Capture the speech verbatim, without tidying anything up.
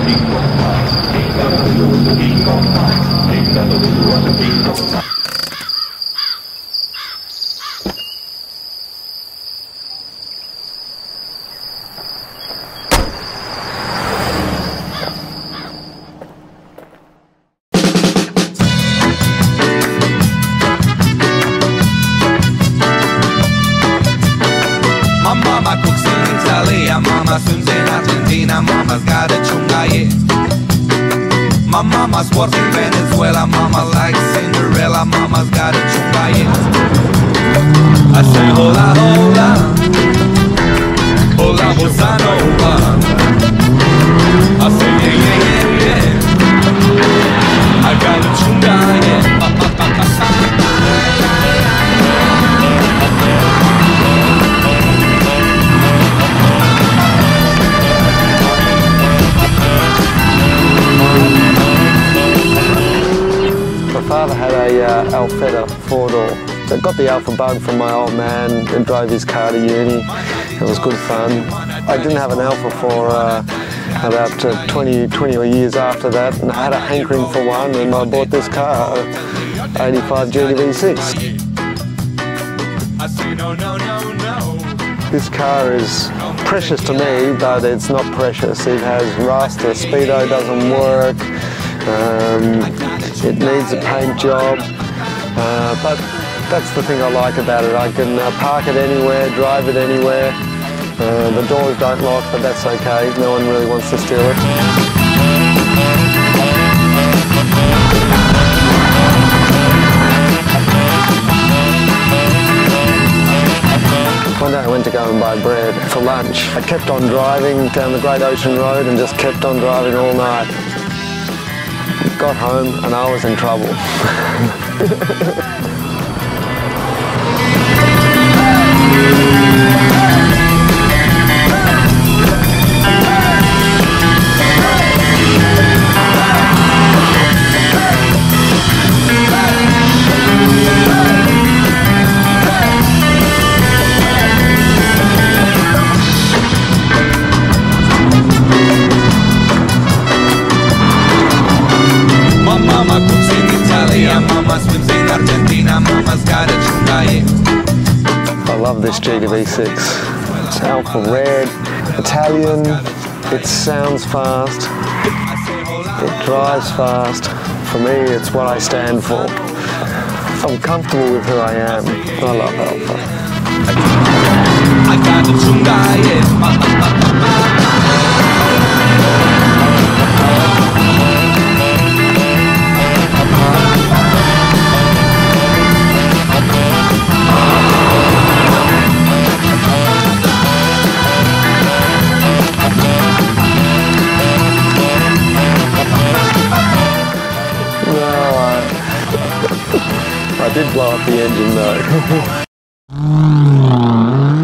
Mama cooks in Italy, mama swims in Argentina, mama's got a chunga, yeah. My mama's works in Venezuela, mama likes Cinderella, mama's got a chunga, yeah. I say hola, hola, hola, bossa nova. I say yeah, yeah, yeah, yeah. I got a chunga, yeah. My father had a uh, Alfetta four-door. I got the Alpha Bug from my old man and drove his car to uni. It was good fun. I didn't have an Alpha for uh, about uh, twenty, twenty years after that, and I had a hankering for one, and I bought this car, eighty-five G T V six. This car is precious to me, but it's not precious. It has rust, the speedo doesn't work. Um, It needs a paint job, uh, but that's the thing I like about it. I can uh, park it anywhere, drive it anywhere. Uh, the doors don't lock, but that's okay. No one really wants to steal it. One day I went to go and buy bread for lunch. I kept on driving down the Great Ocean Road and just kept on driving all night. Got home and I was in trouble. Mama cooks in Italy, mama swims in Argentina, mama's got a chunga, yeah. I love this G T V six. It's Alpha Red, Italian, it sounds fast, it drives fast. For me, it's what I stand for. I'm comfortable with who I am. I love Alpha. I got a chunga, yeah. I did blow up the engine though.